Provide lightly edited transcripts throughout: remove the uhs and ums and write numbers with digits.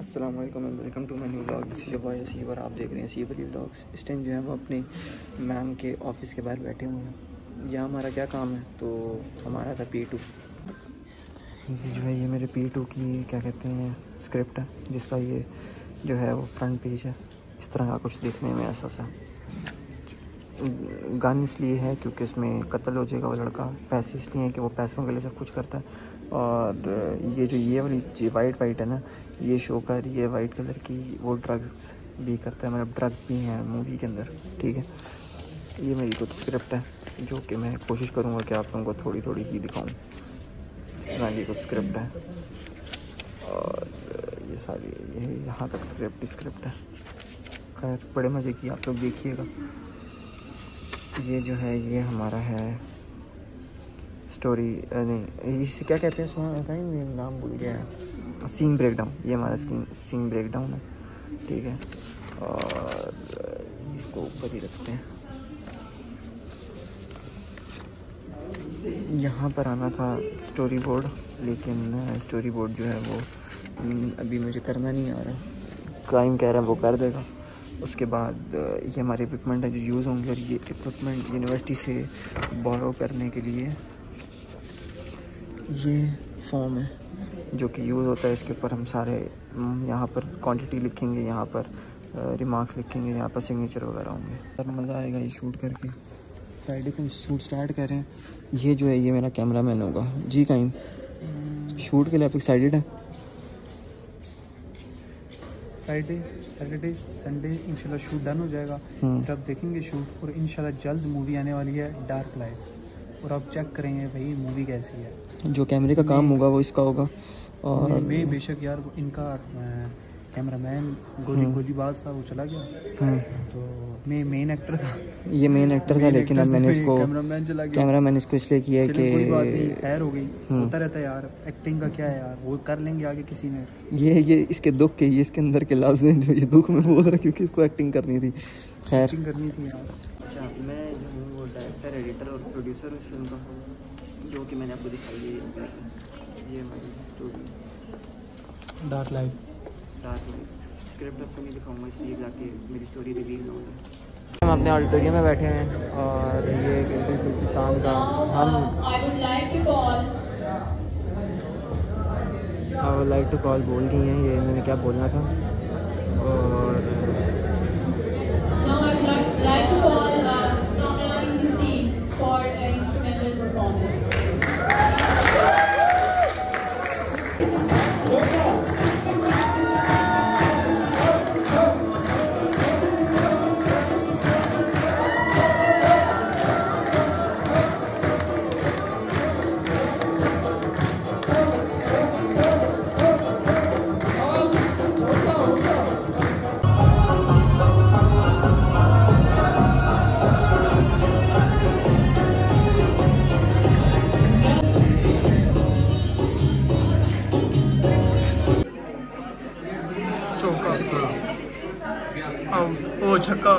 अस्सलाम वालेकुम and welcome to my new vlog. This is boy Asib और आप देख रहे हैं असीब अली व्लॉग्स। इस टाइम जो है हम अपने मैम के ऑफिस के बाहर बैठे हुए हैं। यहाँ हमारा क्या काम है, तो हमारा था P2। ये जो है ये मेरे P2 की क्या कहते हैं स्क्रिप्ट है, जिसका ये जो है वो फ्रंट पेज है। इस तरह का कुछ देखने में ऐसा सा गन इसलिए है क्योंकि इसमें कत्ल हो जाएगा वो लड़का। पैसे इसलिए हैं कि वो पैसों के लिए सब कुछ करता है। और ये जो ये वाली वाइट है ना, ये शो कर रही है वाइट कलर की, वो ड्रग्स भी करता है, मतलब ड्रग्स भी हैं मूवी के अंदर। ठीक है, ये मेरी कुछ स्क्रिप्ट है जो कि मैं कोशिश करूँगा कि आप लोगों को थोड़ी थोड़ी ही दिखाऊँ। इस तरह की कुछ स्क्रिप्ट है और ये सारी ये यहाँ तक स्क्रिप्ट है। खैर बड़े मज़े की, आप लोग देखिएगा। ये जो है ये हमारा है स्टोरी, नहीं इसे क्या कहते हैं उसमें कहीं नाम भूल गया है, सीन ब्रेकडाउन। ये हमारा सीन ब्रेकडाउन है। ठीक है, और इसको ऊपर ही रखते हैं। यहाँ पर आना था स्टोरी बोर्ड, लेकिन स्टोरी बोर्ड जो है वो अभी मुझे करना नहीं आ रहा। क्राइम कह रहा है वो कर देगा। उसके बाद ये हमारे इक्विपमेंट है जो यूज़ होंगे, और ये इक्विपमेंट यूनिवर्सिटी से बोरो करने के लिए ये फॉर्म है जो कि यूज़ होता है। इसके ऊपर हम सारे यहाँ पर क्वांटिटी लिखेंगे, यहाँ पर रिमार्क्स लिखेंगे, यहाँ पर सिग्नेचर वगैरह होंगे। पर मज़ा आएगा ये शूट करके। फ्राइडे को शूट स्टार्ट कर रहे हैं। ये जो है ये मेरा कैमरामैन होगा जी। कहीं शूट के लिए आप एक्साइटेड है? फ्राइडे सैटरडे संडे इंशाल्लाह शूट डन हो जाएगा। तब देखेंगे शूट, और इंशाल्लाह जल्द मूवी आने वाली है डार्क लाइट, और आप चेक करेंगे भाई मूवी कैसी है। जो कैमरे का काम होगा वो इसका होगा। और मैं बेशक यार इनका कैमरामैन गोलीबाज था, वो चला गया, तो मैं मेन एक्टर था। ये मेन एक्टर था, लेकिन अब मैंने इसको कैमरामैन इसको इसलिए किया है कि कोई बात नहीं, खैर हो गई, होता रहता है यार। एक्टिंग का क्या है यार, वो कर लेंगे आगे किसी ने। ये इसके दुख के, ये इसके अंदर के लफ्ज़ हैं जो ये दुख में बोल रहा, क्योंकि इसको एक्टिंग करनी थी। खैर एक्टिंग करनी थी यार। अच्छा, मैं जो हूँ वो डायरेक्टर, एडिटर और प्रोड्यूसर हूँ इस फिल्म का, जो कि मैंने आपको दिखाई है। ये हमारी स्टोरी डार्क लाइट स्क्रिप्ट आपको नहीं दिखाऊंगा, इसलिए जाके मेरी स्टोरी रिवील ना हो जाए। हम अपने ऑडिटोरियम में बैठे हैं और ये बलूचिस्तान का हम I would like to call बोल रही हैं। ये मैंने क्या बोलना था। और ओ छक्का।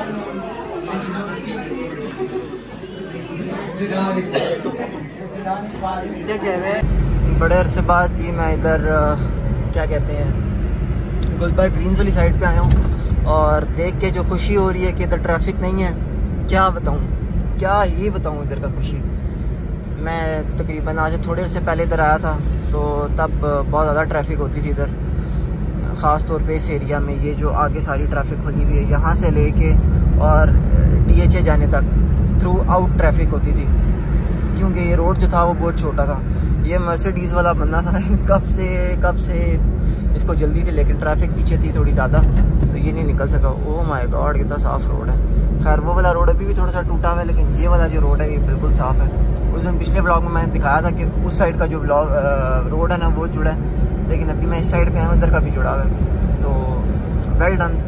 क्या कह रहे हैं? बड़े अरसे बाद जी मैं इधर क्या कहते हैं गुलबर्ग ग्रीन्स वाली साइड पे आया हूँ, और देख के जो खुशी हो रही है कि इधर ट्रैफिक नहीं है, क्या बताऊँ, क्या ही बताऊँ इधर का खुशी। मैं तकरीबन आज थोड़े देर से पहले इधर आया था, तो तब बहुत ज़्यादा ट्रैफिक होती थी इधर, ख़ास तौर पे इस एरिया में। ये जो आगे सारी ट्रैफिक खुली हुई है, यहाँ से लेके और DHA जाने तक थ्रू आउट ट्रैफिक होती थी, क्योंकि ये रोड जो था वो बहुत छोटा था। ये मर्सिडीज़ वाला बंदा था कब से इसको जल्दी थी, लेकिन ट्रैफिक पीछे थी थोड़ी ज़्यादा, तो ये नहीं निकल सका। ओह माय गॉड, कितना साफ़ रोड है। खैर वो वाला रोड अभी भी थोड़ा सा टूटा हुआ है, लेकिन ये वाला जो रोड है ये बिल्कुल साफ़ है। उस दिन पिछले ब्लॉग में मैंने दिखाया था कि उस साइड का जो रोड है ना वो जुड़ा है, लेकिन अभी मैं इस साइड पे आया हूँ, इधर का भी जुड़ा हुआ है। तो वेल डन।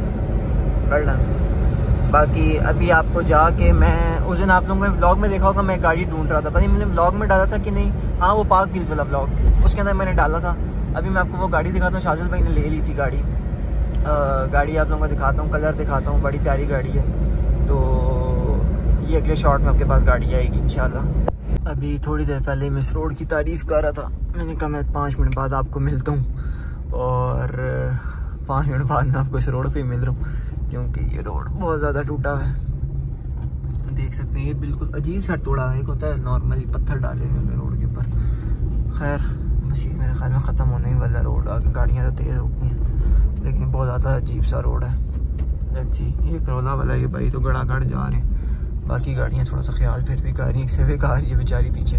बाकी अभी आपको जाके, मैं उस दिन आप लोगों ने ब्लॉग में देखा होगा मैं गाड़ी ढूंढ रहा था, पता नहीं मैंने ब्लॉग में डाला था कि नहीं। हाँ, वो पार्क व्हील्स वाला ब्लॉग, उसके अंदर मैंने डाला था। अभी मैं आपको वो गाड़ी दिखाता हूँ, शाजिल भाई ने ले ली थी गाड़ी। आप लोगों को दिखाता हूँ, कलर दिखाता हूँ, बड़ी प्यारी गाड़ी है। तो ये अगले शॉट में आपके पास गाड़ी आएगी इंशाल्लाह। अभी थोड़ी देर पहले मैं इस रोड की तारीफ़ कर रहा था, मैंने कहा मैं 5 मिनट बाद आपको मिलता हूँ। और 5 मिनट बाद मैं आपको इस रोड पे मिल रहा हूँ, क्योंकि ये रोड बहुत ज़्यादा टूटा है। देख सकते हैं ये बिल्कुल अजीब सा तोड़ा है। एक होता है नॉर्मली पत्थर डाले हुए रोड के ऊपर। खैर बस ये मेरे ख्याल में ख़त्म होने ही वाला रोड। आगे गाड़ियाँ तो तेज़ होती हैं, लेकिन बहुत ज़्यादा अजीब सा रोड है। अच्छी ये करोला वाला ये भाई तो गड़ागड़ जा रहे हैं, बाकी गाड़ियाँ थोड़ा सा ख्याल फिर भी कर रही हैं। एक से भी कार ये बेचारी पीछे।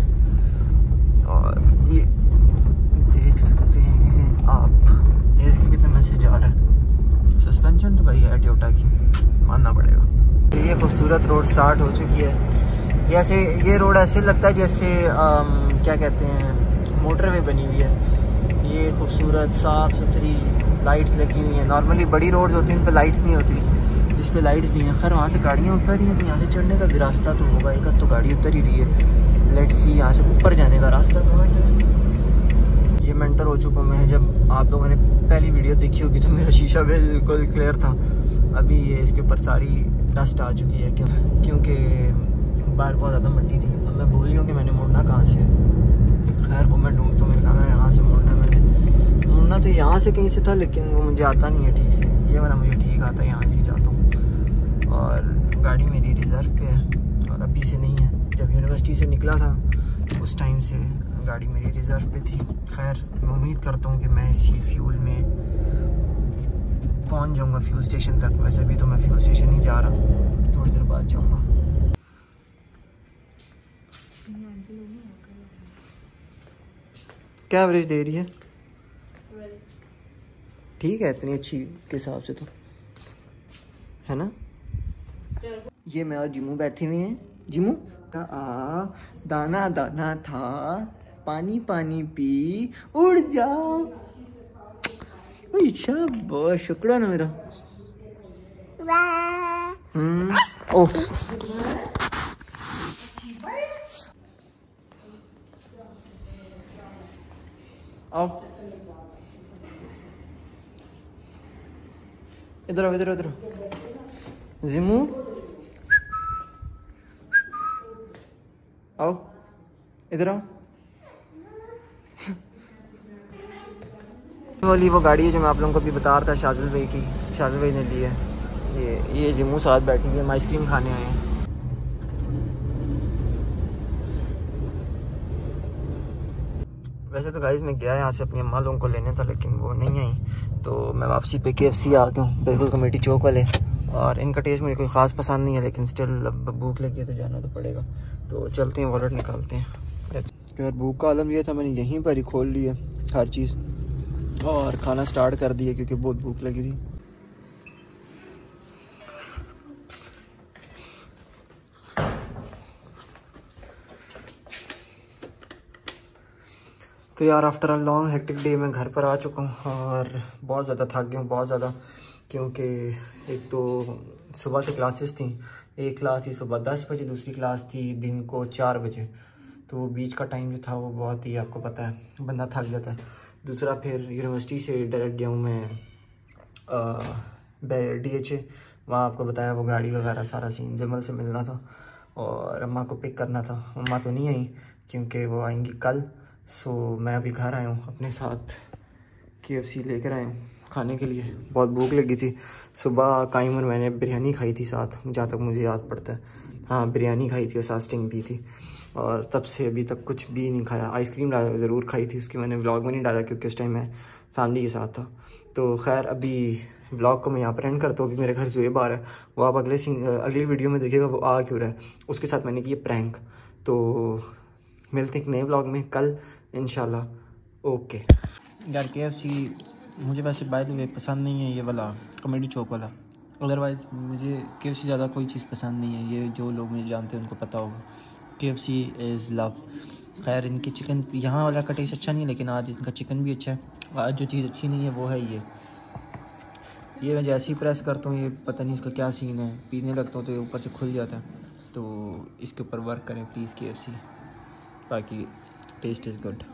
और ये देख सकते हैं आप, ये कितने मैसेज आ रहा है। सस्पेंशन तो भाई है टोयोटा की, मानना पड़ेगा। ये खूबसूरत रोड स्टार्ट हो चुकी है। जैसे ये रोड ऐसे लगता है जैसे क्या कहते हैं मोटरवे बनी हुई है। ये खूबसूरत साफ़ सुथरी लाइट्स लगी हुई हैं। नॉर्मली बड़ी रोड्स होती हैं उन पर लाइट्स नहीं होती, इस पर लाइट्स भी हैं। खैर वहाँ से गाड़ियाँ उतर रही हैं तो यहाँ से चढ़ने का भी रास्ता तो होगा। एक तो गाड़ी उतर ही रही है। लेट्स सी यहाँ से ऊपर जाने का रास्ता कहाँ से। ये मेंटर हो चुका मैं। जब आप लोगों ने पहली वीडियो देखी होगी तो मेरा शीशा बिल्कुल क्लियर था। अभी ये इसके ऊपर सारी डस्ट आ चुकी है क्योंकि बाहर बहुत ज़्यादा मिट्टी थी। अब मैं भूल गई हूँ कि मैंने मुड़ना कहाँ से। खैर वो मैं ढूंढ तो मेरे ख्याल में यहाँ से मुड़ना है। मैंने मुड़ना तो यहाँ से कहीं से था, लेकिन वो मुझे आता नहीं है ठीक से। ये वाला मुझे ठीक आता है, यहाँ से जाता हूँ। और गाड़ी मेरी रिज़र्व पे है और अभी से नहीं है। जब यूनिवर्सिटी से निकला था उस टाइम से गाड़ी मेरी रिज़र्व पे थी। खैर मैं उम्मीद करता हूँ कि मैं इसी फ्यूल में पहुँच जाऊँगा फ्यूल स्टेशन तक। वैसे भी तो मैं फ्यूल स्टेशन ही जा रहा, थोड़ी देर बाद जाऊँगा। क्या एवरेज दे रही है? ठीक है, इतनी अच्छी के हिसाब से तो है ना। ये मैं और जिमू बैठे हुए हैं। जिमू का दाना दाना था, पानी पानी पी उड़ जाओ। अच्छा बहुत शुक्र ना मेरा। ओह आओ इधर आओ, इधर इधर जिमू आओ, इधर आओ। वाली वो गाड़ी है जो मैं आप लोगों को भी बता रहा था, शाजुल भाई की। शाजुल भाई ने ली है। ये जिमू साथ बैठी हुई है, हम आइसक्रीम खाने आए हैं। वैसे तो गाइस मैं गया यहाँ से अपनी अम्मा लोगों को लेने था, लेकिन वो नहीं आई, तो मैं वापसी पे KFC आ गया हूँ, बिल्कुल कमेटी चौक वाले। और इनका टेस्ट मुझे कोई ख़ास पसंद नहीं है, लेकिन स्टिल अब भूख लगी है तो जाना तो पड़ेगा। तो चलते हैं, वॉलेट निकालते हैं। यार भूख का आलम ये था, मैंने यहीं पर ही खोल ली है हर चीज़ और खाना स्टार्ट कर दिया क्योंकि बहुत भूख लगी थी। तो यार after a long hectic day मैं घर पर आ चुका हूँ और बहुत ज़्यादा थक गया हूँ, बहुत ज़्यादा। क्योंकि एक तो सुबह से क्लासेस थी। एक क्लास थी सुबह 10 बजे, दूसरी क्लास थी दिन को 4 बजे। तो बीच का टाइम जो था वो बहुत ही, आपको पता है, बंदा थक जाता है। दूसरा फिर यूनिवर्सिटी से डायरेक्ट गया हूँ मैं DHA। वहाँ आपको बताया वो गाड़ी वगैरह सारा सीन, जमल से मिलना था और अम्मा को पिक करना था। अम्मा तो नहीं आई क्योंकि वो आएंगी कल। सो मैं अभी घर आया हूँ, अपने साथ KFC लेकर आया हूँ खाने के लिए। बहुत भूख लगी थी। सुबह काइम और मैंने बिरयानी खाई थी साथ, जहाँ तक मुझे याद पड़ता है। हाँ बिरयानी खाई थी और साथ स्टिंग भी थी, और तब से अभी तक कुछ भी नहीं खाया। आइसक्रीम ज़रूर खाई थी, उसकी मैंने व्लॉग में नहीं डाला क्योंकि उस टाइम मैं फैमिली के साथ था। तो खैर अभी व्लॉग को मैं यहाँ पर एंड करता हूँ। अभी मेरे घर ज़ुएब आ रहा है, वो आप अगली वीडियो में देखिएगा वो आ क्यों रहा है। उसके साथ मैंने किया प्रैंक। तो मिलते हैं एक नए व्लॉग में कल इंशाल्लाह। ओके यार KFC मुझे वैसे बाय द वे पसंद नहीं है, ये वाला कॉमेडी चौक वाला। अदरवाइज़ मुझे KFC ज़्यादा कोई चीज़ पसंद नहीं है। ये जो लोग मुझे जानते हैं उनको पता होगा, KFC इज़ लव। खैर इनकी चिकन यहाँ वाला का टेस्ट अच्छा नहीं है, लेकिन आज इनका चिकन भी अच्छा है। आज जो चीज़ अच्छी नहीं है वो है ये मैं जैसे ही प्रेस करता हूँ, ये पता नहीं इसका क्या सीन है, पीने लगता हूँ तो ये ऊपर से खुल जाता है। तो इसके ऊपर वर्क करें प्लीज़ KFC, बाकी टेस्ट इज़ गुड।